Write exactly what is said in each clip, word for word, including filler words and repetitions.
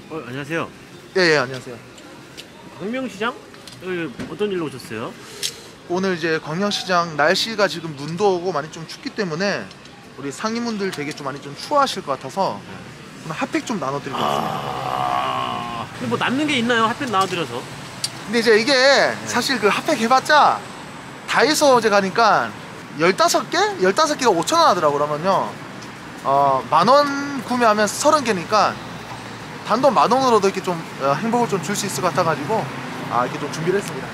어, 안녕하세요. 예, 예, 안녕하세요. 광명시장? 여기 어떤 일로 오셨어요? 오늘 이제 광명시장 날씨가 지금 눈도 오고 많이 좀 춥기 때문에 우리 상인분들 되게 좀 많이 좀 추워하실 것 같아서 오늘 핫팩 좀 나눠드리고 있습니다. 아... 근데 뭐 남는 게 있나요? 핫팩 나눠드려서. 근데 이제 이게 사실 그 핫팩 해봤자 다이소 어제 가니까 열다섯 개? 열다섯 개가 오천 원 하더라고. 그러면요 어, 만원 구매하면 서른 개니까 단돈 만 원으로도 이렇게 좀 어, 행복을 좀 줄 수 있을 것 같아가지고 아 이렇게 좀 준비를 했습니다.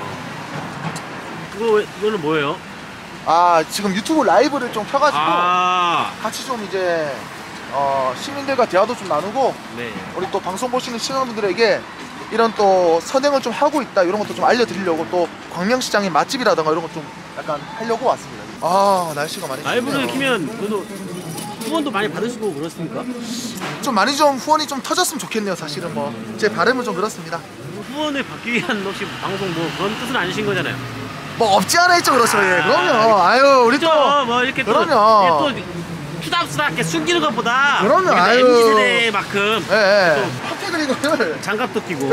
그거 이거는 뭐예요? 아 지금 유튜브 라이브를 좀 켜가지고 아 같이 좀 이제 어, 시민들과 대화도 좀 나누고 네. 우리 또 방송 보시는 시청자분들에게 이런 또 선행을 좀 하고 있다 이런 것도 좀 알려드리려고 또 광명시장의 맛집이라던가 이런 것 좀 약간 하려고 왔습니다. 아 날씨가 많이 라이브를 춥네요. 키면 그래도 후원도 많이 받으시고 그렇습니까? 좀 많이 좀 후원이 좀 터졌으면 좋겠네요. 사실은 뭐 제 바람은 좀 그렇습니다. 후원을 받기 위한 혹시 방송 뭐 그런 뜻은 아니신 거잖아요. 뭐 없지 않아 있죠. 그렇죠. 예 그럼요. 아유 우리 또 그렇죠. 뭐 이렇게 또, 그럼요. 예, 또 투닥투닥하게 숨기는 것보다 그럼요. 아유. 엠지 세대만큼 예, 예. 또 핫팩을 이거를 장갑도 끼고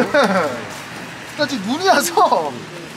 나 지금 눈이 와서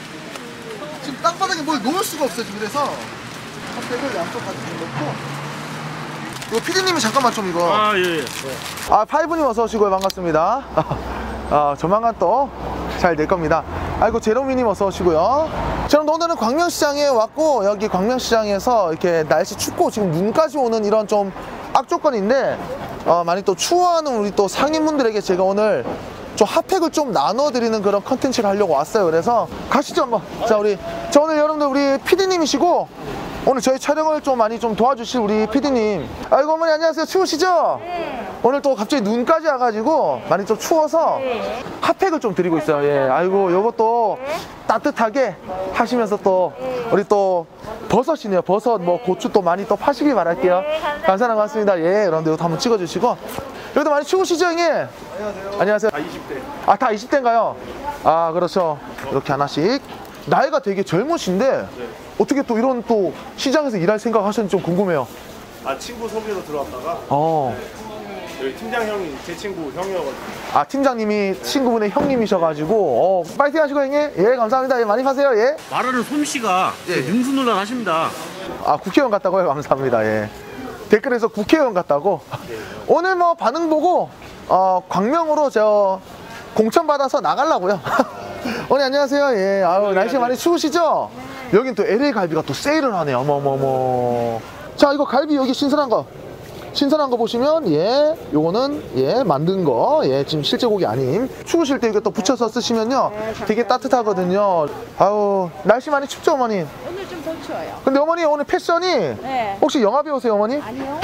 지금 땅바닥에 뭘 놓을 수가 없어요. 지금 그래서 핫팩을 양쪽 같이 좀 넣고 이거 피디님이 잠깐만 좀 이거 아 예. 예. 아 파이브님 어서 오시고요. 반갑습니다. 아 조만간 또 잘 될 겁니다. 아이고 제로미님 어서 오시고요. 저는 오늘은 광명시장에 왔고 여기 광명시장에서 이렇게 날씨 춥고 지금 눈까지 오는 이런 좀 악조건인데 어, 많이 또 추워하는 우리 또 상인분들에게 제가 오늘 좀 핫팩을 좀 나눠드리는 그런 컨텐츠를 하려고 왔어요. 그래서 가시죠 한번. 자 우리 자 오늘 여러분들 우리 피디님이시고 오늘 저희 촬영을 좀 많이 좀 도와주실 우리 피디님. 아이고 어머니 안녕하세요. 추우시죠? 네. 오늘 또 갑자기 눈까지 와가지고 많이 좀 추워서 네. 핫팩을 좀 드리고 있어요. 예. 아이고 요것도 네. 따뜻하게 하시면서 또 네. 우리 또 버섯이네요. 버섯 뭐 고추 또 많이 또 파시길 바랄게요. 네, 감사합니다. 감사합니다. 고맙습니다. 예. 그런데 이것도 한번 찍어주시고 여기도 많이 추우시죠 형님? 안녕하세요. 안녕하세요. 다 이십 대. 아 다 이십 대인가요? 아 그렇죠. 이렇게 하나씩. 나이가 되게 젊으신데 네. 어떻게 또 이런 또 시장에서 일할 생각 하셨는지 좀 궁금해요. 아 친구 소개로 들어왔다가 어. 여기 팀장 형이 제 친구 형이어가지고 아 팀장님이 친구분의 형님이셔가지고 어, 파이팅 하시고 형님. 예 감사합니다. 예 많이 파세요. 예. 말하는 솜씨가 예, 예. 능수능란하십니다. 아 국회의원 같다고요? 감사합니다. 예. 댓글에서 국회의원 같다고. 오늘 뭐 반응 보고 어, 광명으로 저 공천 받아서 나가려고요. 오늘 안녕하세요. 예. 아유 날씨 많이 추우시죠? 여긴 또 엘에이 갈비가 또 세일을 하네요. 어머머머. 자 이거 갈비 여기 신선한 거. 신선한 거 보시면 예 요거는 예 만든 거 예 지금 실제 고기 아님. 추우실 때 이거 또 부쳐서 쓰시면요 되게 따뜻하거든요. 아유 날씨 많이 춥죠 어머니? 오늘 좀 더 추워요. 근데 어머니 오늘 패션이 네. 혹시 영화 배우세요 어머니? 아니요.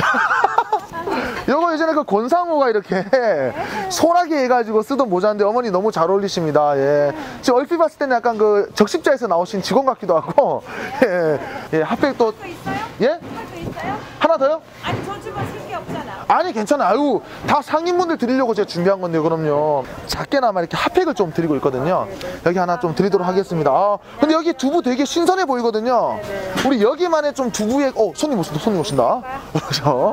요거 예전에 그 권상우가 이렇게 소라기 해가지고 쓰던 모자인데 어머니 너무 잘 어울리십니다. 예. 지금 얼핏 봤을 때는 약간 그 적십자에서 나오신 직원 같기도 하고 예, 예 핫팩도 또 있어요? 예? 또 있어요? 하나 더요? 아니 저 집은 쓸 게 없잖아. 아니 괜찮아요. 아유 다 상인분들 드리려고 제가 준비한 건데요. 그럼요 작게나마 이렇게 핫팩을 좀 드리고 있거든요. 여기 하나 좀 드리도록 하겠습니다. 아, 근데 여기 두부 되게 신선해 보이거든요. 우리 여기만의 좀 두부에 어 손님 오신다 손님 오신다. 그렇죠.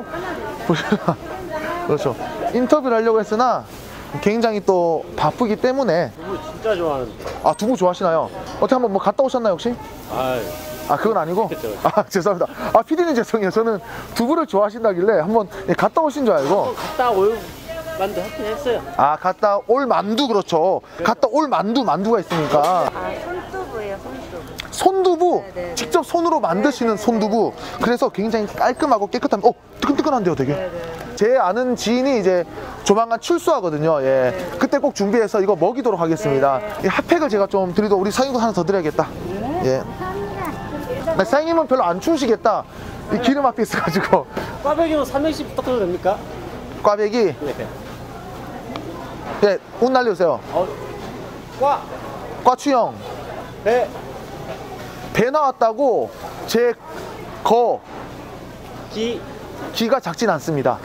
그렇죠. 인터뷰를 하려고 했으나 굉장히 또 바쁘기 때문에. 두부 진짜 좋아하는데. 아 두부 좋아하시나요? 어떻게 한번 뭐 갔다 오셨나요 혹시? 아 아 그건 아니고? 그쵸, 그쵸. 아 죄송합니다. 아 피디님 죄송해요. 저는 두부를 좋아하신다길래 한번 예, 갔다 오신 줄 알고. 갔다 올 만도 하긴 했어요. 아 갔다 올 만두. 그렇죠. 갔다 올 만두 만두가 있으니까. 아 손두부예요 손두부. 손두부 네네. 직접 손으로 만드시는 손두부. 그래서 굉장히 깔끔하고 깨끗한. 어 뜨끈뜨끈한데요 되게. 네네. 제 아는 지인이 이제 조만간 출소하거든요. 예. 네. 그때 꼭 준비해서 이거 먹이도록 하겠습니다. 네. 이 핫팩을 제가 좀 드리도 우리 사장님도 하나 더 드려야겠다. 예. 나 사장님은 별로 안 추우시겠다. 이 기름 앞에 있어가지고. 꽈배기는 삼백씩 부탁드려도 됩니까? 꽈배기. 네. 예, 옷 날려주세요. 어, 꽈, 꽈추형. 배, 배 나왔다고 제 거 기. 기가 작진 않습니다.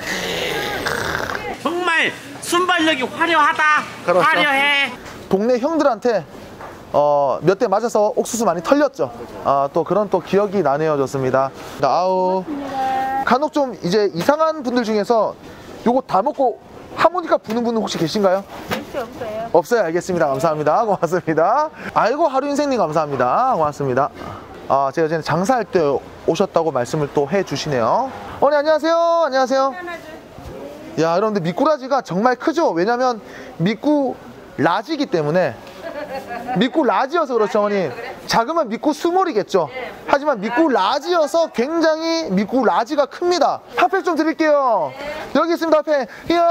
정말 순발력이 화려하다. 그렇죠. 화려해. 동네 형들한테 어, 몇 대 맞아서 옥수수 많이 털렸죠. 아, 또 그런 또 기억이 나네요. 좋습니다. 아우. 간혹 좀 이제 이상한 분들 중에서 요거 다 먹고 하모니카 부는 분은 혹시 계신가요? 눈치 없어요. 없어요. 알겠습니다. 감사합니다. 고맙습니다. 알고 하루 인생님 감사합니다. 고맙습니다. 아, 제가 이제 장사할 때 오셨다고 말씀을 또 해주시네요. 어머니 안녕하세요. 안녕하세요. 야, 여러분들 미꾸라지가 정말 크죠? 왜냐면 미꾸 라지기 때문에. 미꾸 라지여서 그렇죠, 어머니. 작으면 미꾸 스몰이겠죠. 하지만 미꾸 라지여서 굉장히 미꾸 라지가 큽니다. 핫팩 좀 드릴게요. 여기 있습니다. 핫팩.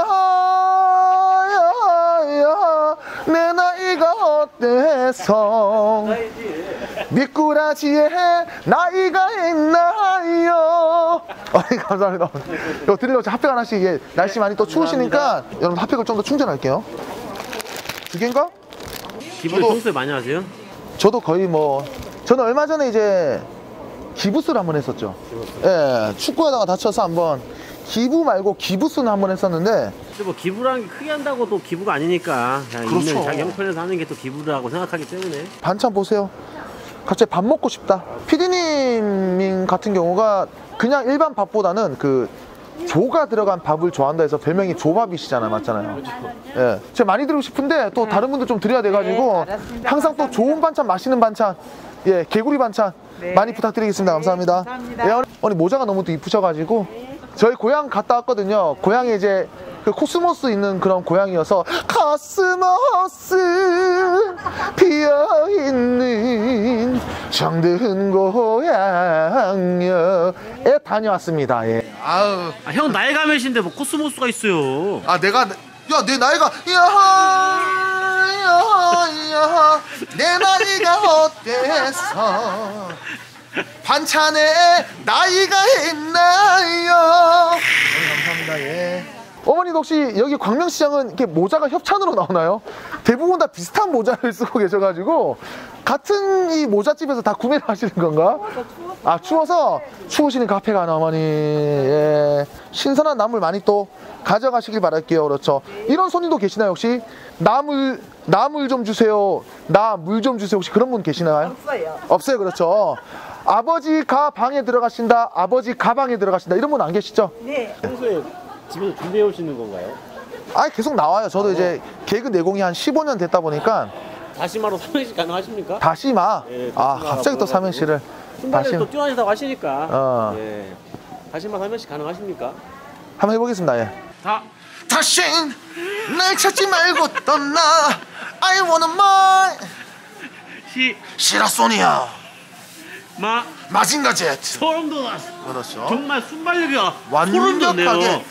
야야야 내 나이가 어때서 미꾸라지에 나이가 있나요? 어머니 감사합니다. 이거 드리려고 핫팩 하나씩. 이게 날씨 많이 또 추우시니까 여러분 핫팩을 좀 더 충전할게요. 두 개인가? 기부를 저도- 평소에 많이 하세요? 저도 거의 뭐 저는 얼마 전에 이제 기부스를 한번 했었죠. 예, 축구하다가 다쳐서 한번 기부 말고 기부스는 한번 했었는데. 근데 뭐 기부라는 게 크게 한다고 또 기부가 아니니까 그냥 그렇죠. 있는 자기 형편에서 하는 게 또 기부라고 생각하기 때문에. 반찬 보세요. 갑자기 밥 먹고 싶다. 피디님 같은 경우가 그냥 일반 밥보다는 그 조가 들어간 밥을 좋아한다 해서 별명이 조밥이시잖아요. 맞잖아요. 예, 제가 많이 드리고 싶은데 또 다른 분들 좀 드려야 돼가지고 네, 알았습니다. 항상 또 좋은 반찬, 맛있는 반찬, 예, 개구리 반찬 네. 많이 부탁드리겠습니다. 감사합니다. 감사합니다. 예, 언니 모자가 너무 또 이쁘셔가지고 저희 고향 갔다 왔거든요. 고향에 이제 그 코스모스 있는 그런 고향이어서 코스모스 피어있는 정든 고향여에 다녀왔습니다. 예. 아우. 아, 형 나이가 몇인데 뭐 코스모스가 있어요. 아 내가 야 내 나이가 야하 야하 내 나이가 어때서 반찬에 나이가 있나요? 네, 감사합니다. 예. 어머니도 혹시 여기 광명시장은 이렇게 모자가 협찬으로 나오나요? 대부분 다 비슷한 모자를 쓰고 계셔가지고 같은 이 모자집에서 다 구매를 하시는 건가? 아 추워서 추우시니까 카페 가나 어머니. 예. 신선한 나물 많이 또 가져가시길 바랄게요. 그렇죠. 이런 손님도 계시나요 혹시? 나물 나물 좀 주세요. 나 물 좀 주세요. 혹시 그런 분 계시나요? 없어요. 없어요. 그렇죠. 아버지 가 방에 들어가신다. 아버지 가방에 들어가신다. 이런 분 안 계시죠? 네. 평소에 집에서 준비해 오시는 건가요? 아 계속 나와요. 저도 이제 개그 내공이 한 십오 년 됐다 보니까 다시마로 삼행시 가능하십니까? 다시마. 예, 아 다시마라고 갑자기 또 삼행시를. 순발에 다시 또 뛰어나시다고 하시니까. 어. 예. 다시마 삼행시 가능하십니까? 한번 해보겠습니다. 예. 다. 다신 날 찾지 말고 떠나. I wanna my 시. 시라소니아 마. 마징가 제트. 소름 돋았어. 그렇죠. 정말 순발력이야. 소름 돋네요. 완벽하게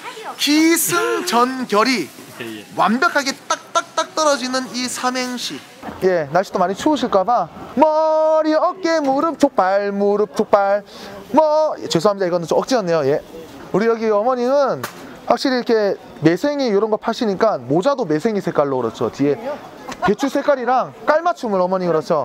기승전결이 예, 예. 완벽하게 딱딱딱 떨어지는 이 삼행시. 예, 날씨도 많이 추우실까봐 머리, 어깨, 무릎, 족발, 무릎, 족발. 뭐 예, 죄송합니다. 이거는 좀 억지였네요. 예. 우리 여기 어머니는 확실히 이렇게 매생이 이런 거 파시니까 모자도 매생이 색깔로 그렇죠. 뒤에 배추 색깔이랑 깔맞춤을 어머니 그렇죠.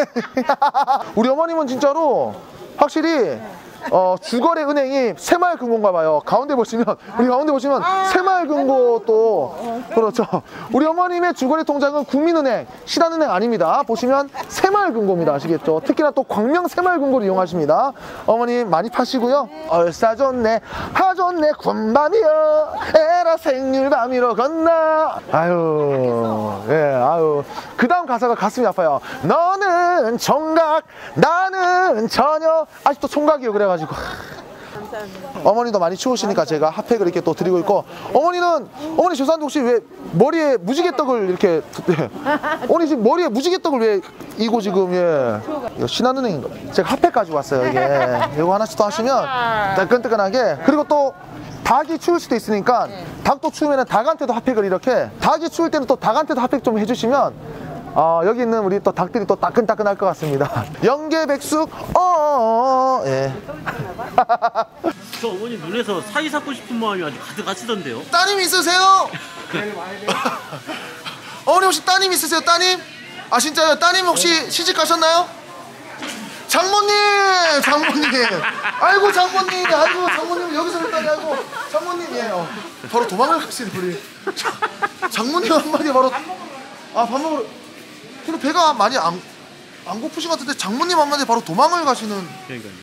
우리 어머님은 진짜로 확실히 어, 주거래 은행이 새마을금고인가 봐요. 가운데 보시면 우리 가운데 보시면 새마을금고 또 그렇죠. 우리 어머님의 주거래 통장은 국민은행, 신한은행 아닙니다. 보시면 새마을금고입니다. 아시겠죠? 특히나 또 광명 새마을금고를 이용하십니다. 어머님 많이 파시고요. 얼싸 좋네, 하 좋네, 군밤이여, 에라 생일밤이로 건나. 아유, 예, 아유. 그 다음 가사가 가슴이 아파요. 너는 총각, 나는 처녀. 아직도 총각이요. 그래. 가지고 어머니도 많이 추우시니까 제가 핫팩을 이렇게 또 드리고 있고. 어머니는 어머니 죄송한데 혹시 왜 머리에 무지개떡을 이렇게 예. 어머니 지금 머리에 무지개떡을 왜 이고 지금 예 이거 신한은행인가 제가 핫팩 가지고 왔어요. 이게 이거 하나씩 더 하시면 따끈따끈하게. 그리고 또 닭이 추울 수도 있으니까 닭도 추우면 닭한테도 핫팩을 이렇게, 닭이 추울 때는 또 닭한테도 핫팩 좀 해주시면 어, 여기 있는 우리 또 닭들이 또 따끈따끈할 것 같습니다. 영계백숙 어어어 예. 저 어머니 눈에서 사이 쌓고 싶은 마음이 아주 가득하시던데요. 따님 있으세요? 어머니 혹시 따님 있으세요? 따님? 아 진짜요? 따님 혹시 시집 가셨나요? 장모님! 장모님! 아이고 장모님! 아이고 장모님 여기서 일단 아이고 장모님 예 어. 바로 도망을 가시는 우리 장모님 한마디 바로 아 밥 먹으러. 근데 배가 많이 안, 안 고프신 것 같은데 장모님 한마디 바로 도망을 가시는. 그러니까요.